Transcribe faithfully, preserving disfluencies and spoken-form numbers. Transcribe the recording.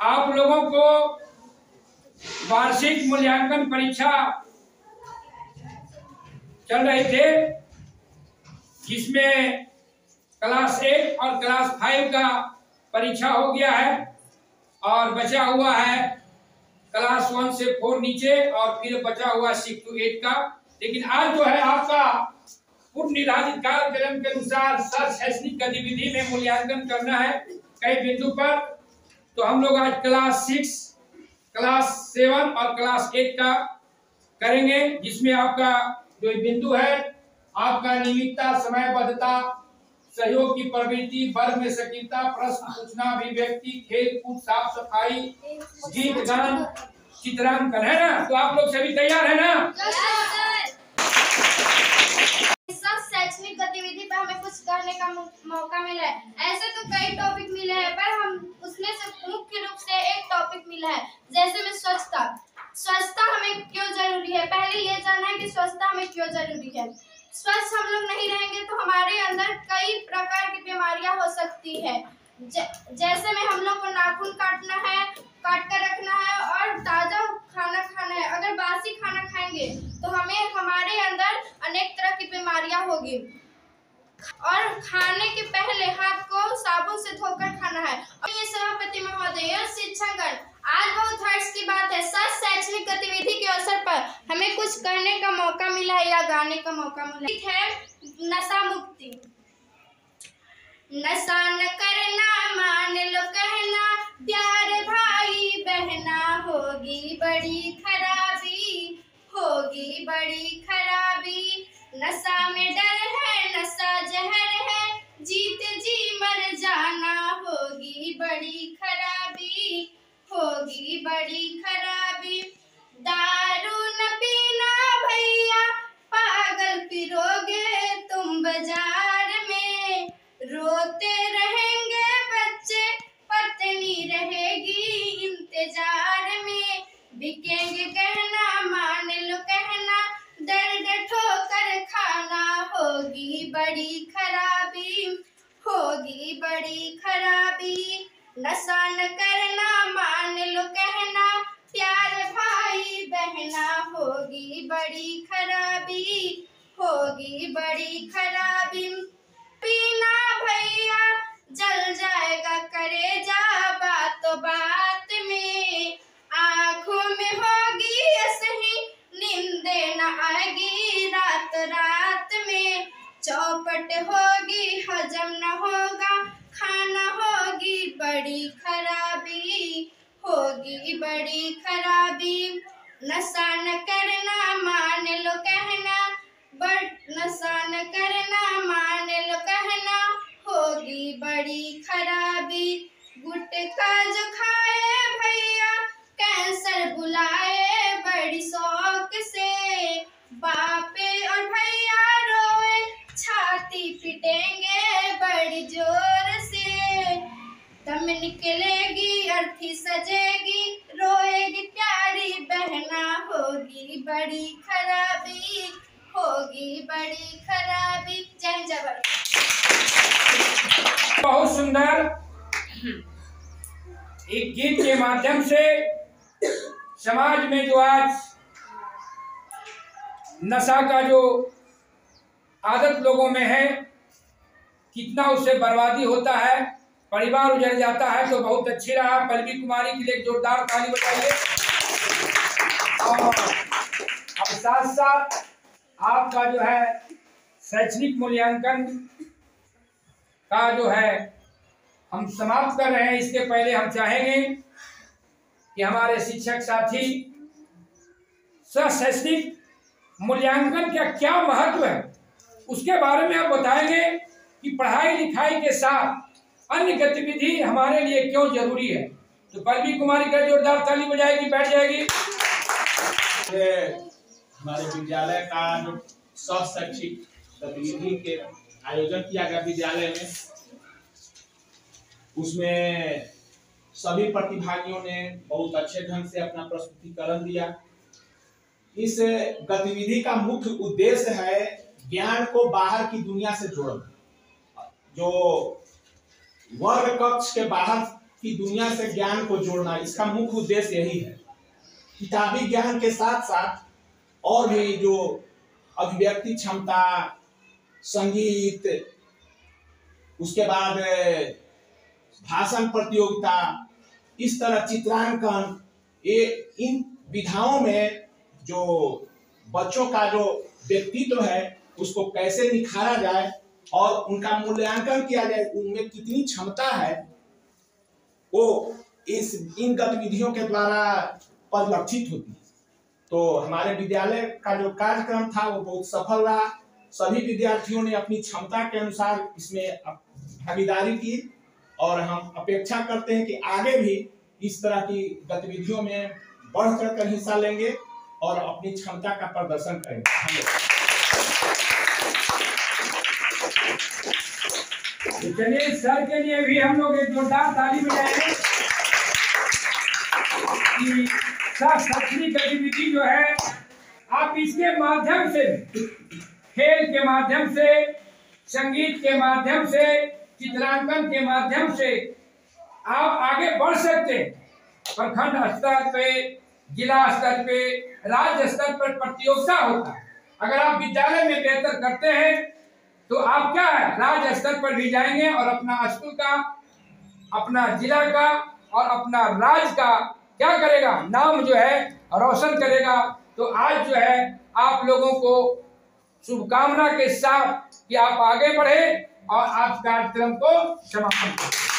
आप लोगों को वार्षिक मूल्यांकन परीक्षा चल रहे थे, जिसमें क्लास एट और क्लास फाइव का परीक्षा हो गया है और बचा हुआ है क्लास वन से फोर नीचे और फिर बचा हुआ सिक्स टू एट का। लेकिन आज जो है आपका पूर्व निर्धारित कार्यक्रम के अनुसार सर शैक्षणिक गतिविधि में मूल्यांकन करना है कई बिंदु पर। तो हम लोग आज क्लास सिक्स, क्लास सेवन और क्लास एट का करेंगे, जिसमें आपका जो बिंदु है आपका नियमितता, समयबद्धता, सहयोग की प्रवृत्ति, वर्ग में सक्रियता, प्रश्न पूछना, अभिव्यक्ति, खेल कूद, साफ सफाई, गीत गान, चित्रांकन, है ना। तो आप लोग सभी तैयार है ना? शैक्षणिक गतिविधि पर हमें कुछ करने का मौका मिला है। ऐसे तो कई टॉपिक मिले हैं, पर हम उसमें से मुख्य रूप से एक टॉपिक मिला है, जैसे में स्वच्छता। स्वच्छता हमें क्यों जरूरी है, पहले ये जानना है कि स्वच्छता हमें क्यों जरूरी है। स्वच्छ हम लोग नहीं रहेंगे तो हमारे अंदर कई प्रकार की बीमारियां हो सकती है। जैसे में हम लोग को नाखून काटना है, काट कर रखना है और ताजा खाना खाना है। अगर बासी खाना खाएंगे तो हमें हमारे अंदर अनेक तरह की बीमारियां होगी। और खाने के पहले हाथ को साबुन से धोकर खाना है। और ये सभापति महोदय, शिक्षकगण, आज बहुत हर्ष की बात है, सर शैक्षणिक गतिविधि के अवसर पर हमें कुछ करने का मौका मिला है या गाने का मौका मिला है। नशा मुक्ति। नशा न करना, मान लो कहना, प्यार भाई बहना, होगी बड़ी खराबी, होगी बड़ी खराबी। नशा में डर है, नशा जहर है, जीत जी मर जाना, होगी बड़ी खराबी, होगी बड़ी खराबी। दारू न पीना भैया, पागल फिरोगे तुम बाजार में, रोते रहेंगे बच्चे, पत्नी रहेगी इंतजार में, बिकेंगे गहना, मान लो कहना, दर्द ठोकर खाना, होगी बड़ी खराबी, होगी बड़ी खराबी। नशा न करना, मान लो कहना, प्यार भाई बहना, होगी बड़ी खराबी, होगी बड़ी खराबी। पीना भैया जल जाएगा करेजा, बातों बात में, आँखों में होगी सही नींदे न आएगी, रात रात में, चौपट होगी हजम न होगा खाना, होगी बड़ी खराबी, होगी बड़ी खराबी। नशा न करना, मान लो कहना, बड़ नशा न करना, मान लो कहना, होगी बड़ी खराबी। गुटखा जो खाए भैया, कैंसर बुलाए बड़ी शौक से, बापे और भैया रोए, छाती पिटेंगे बड़ी जोर से, दम निकलेगी अर्थी सजेगी, रोएगी प्यारी बहना, होगी बड़ी खराबी, होगी बड़ी खराबी। जय जबर। बहुत सुंदर एक गीत के माध्यम से समाज में जो आज नशा का जो आदत लोगों में है, कितना उससे बर्बादी होता है, परिवार उजड़ जाता है, तो बहुत अच्छी रहा। पल्लवी कुमारी के लिए एक जोरदार ताली बजाइए। और अब साथ साथ आपका जो है शैक्षणिक मूल्यांकन का जो है हम समाप्त कर रहे हैं। इसके पहले हम चाहेंगे कि हमारे शिक्षक साथी शैक्षणिक मूल्यांकन का क्या महत्व है उसके बारे में आप बताएंगे कि पढ़ाई लिखाई के साथ अन्य गतिविधि हमारे लिए क्यों जरूरी है। तो पल्लवी कुमारी का जोरदार ताली बजाएगी, बैठ जाएगी। हमारे विद्यालय का जो सब शैक्षिक गतिविधि के आयोजन किया गया विद्यालय में, उसमें सभी प्रतिभागियों ने बहुत अच्छे ढंग से अपना प्रस्तुतिकरण दिया। इस गतिविधि का मुख्य उद्देश्य है ज्ञान को बाहर की दुनिया से जोड़ना। जो वर्ग कक्ष के बाहर की दुनिया से ज्ञान को जोड़ना, इसका मुख्य उद्देश्य यही है। किताबी ज्ञान के साथ साथ और भी जो अभिव्यक्ति क्षमता, संगीत, उसके बाद भाषण प्रतियोगिता, इस तरह चित्रांकन, ये इन विधाओं में जो बच्चों का जो व्यक्तित्व है उसको कैसे निखारा जाए और उनका मूल्यांकन किया जाए, उनमें कितनी क्षमता है, वो इस इन गतिविधियों के द्वारा परिलक्षित होती है। तो हमारे विद्यालय का जो कार्यक्रम था वो बहुत सफल रहा। सभी विद्यार्थियों ने अपनी क्षमता के अनुसार इसमें भागीदारी की और हम अपेक्षा करते हैं कि आगे भी इस तरह की गतिविधियों में बढ़ चढ़ कर हिस्सा लेंगे और अपनी क्षमता का प्रदर्शन करेंगे। चलिए सर के लिए भी हम लोग एक जोरदार ताली बजाएंगे कि शैक्षणिक गतिविधि जो है आप इसके माध्यम से, खेल के माध्यम से, संगीत के माध्यम से, चित्रांकन के माध्यम से आप आगे बढ़ सकते हैं। प्रखंड स्तर पे, जिला स्तर पे, राज्य स्तर पर प्रतियोगिता होता है। अगर आप विद्यालय में बेहतर करते हैं तो आप क्या है, राज्य स्तर पर भी जाएंगे और अपना स्कूल का, अपना जिला का और अपना राज्य का क्या करेगा, नाम जो है रोशन करेगा। तो आज जो है आप लोगों को शुभकामना के साथ कि आप आगे बढ़े और आप कार्यक्रम को समापन करें।